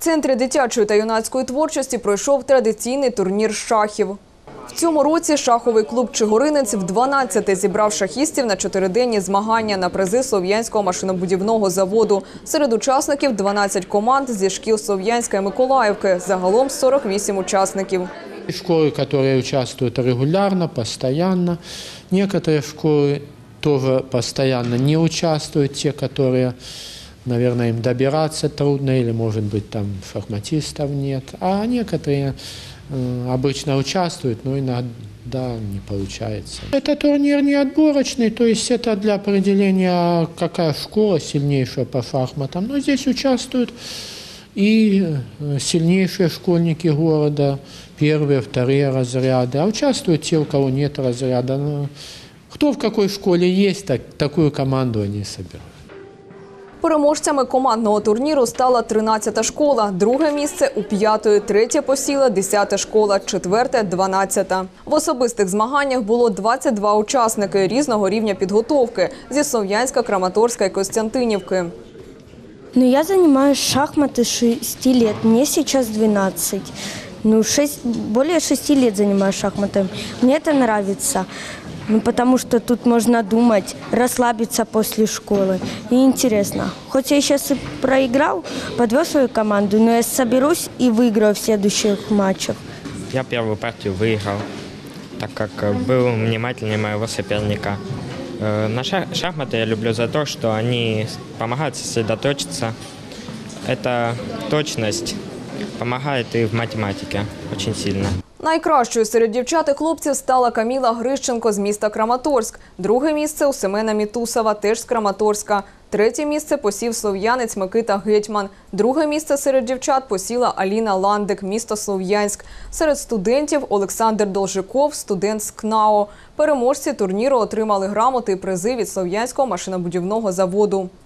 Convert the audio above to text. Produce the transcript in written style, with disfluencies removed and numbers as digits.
Центрі дитячої та юнацької творчості пройшов традиційний турнір шахів. В цьому році шаховий клуб «Чигиринець» в-12 зібрав шахістів на 4-денні змагання на призи Слов'янського машинобудівного заводу. Серед учасників 12 команд зі шкіл Слов'янська і Миколаївки. Загалом 48 учасників. Школы, которые участвуют регулярно, постоянно. Некоторые школы тоже постоянно не участвуют, те, которые, наверное, им добираться трудно или, может быть, там шахматистов нет. А некоторые обычно участвуют, но иногда не получается. Это турнир не отборочный, то есть это для определения, какая школа сильнейшая по шахматам. Но здесь участвуют и сильнейшие школьники города, первые, вторые разряды. А участвуют те, у кого нет разряда. Но кто в какой школе есть, такую команду они собирают. Переможцями командного турніру стала 13-та школа, друге місце у 5-ї, третє посіла 10-та школа, четверте – 12-та. В особистих змаганнях було 22 учасники різного рівня підготовки зі Слов'янська, Краматорська і Костянтинівки. Ну, я занимаюсь шахматы с 6 лет, мне сейчас 12. Более 6 лет занимаюсь шахматами. Мне это нравится, потому что тут можно думать, расслабиться после школы. И интересно. Хоть я сейчас и проиграл, подвел свою команду, но я соберусь и выиграю в следующих матчах. Я первую партию выиграл, так как был внимательнее моего соперника. На шахматы я люблю за то, что они помогают сосредоточиться. Эта точность помогает и в математике очень сильно. Найкращою серед дівчат і хлопців стала Каміла Грищенко з міста Краматорськ. Друге місце у Семена Мітусова, теж з Краматорська. Третє місце посів слов'янець Микита Гетьман. Друге місце серед дівчат посіла Аліна Ландик, місто Слов'янськ. Серед студентів – Олександр Должиков, студент з КНАО. Переможці турніру отримали грамоти і призи від Слов'янського машинобудівного заводу.